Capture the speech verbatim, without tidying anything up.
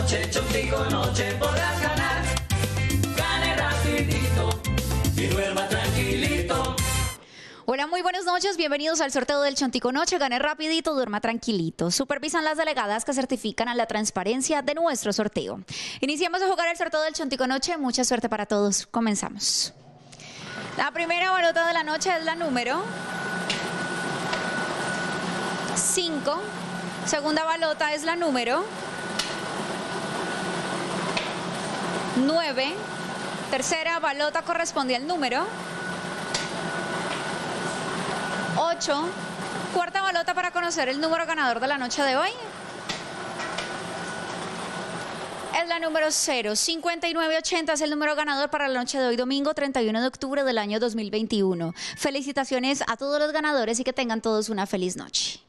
noche, Chontico noche podrás ganar. Gane rapidito y duerma tranquilito. Hola, muy buenas noches, bienvenidos al sorteo del Chontico Noche. Gane rapidito, duerma tranquilito. Supervisan las delegadas que certifican a la transparencia de nuestro sorteo. Iniciamos a jugar el sorteo del Chontico Noche. Mucha suerte para todos. Comenzamos. La primera balota de la noche es la número cinco. Segunda balota es la número nueve. Tercera balota corresponde al número ocho. Cuarta balota para conocer el número ganador de la noche de hoy es la número cero. cincuenta y nueve ochenta es el número ganador para la noche de hoy, domingo treinta y uno de octubre del año dos mil veintiuno. Felicitaciones a todos los ganadores y que tengan todos una feliz noche.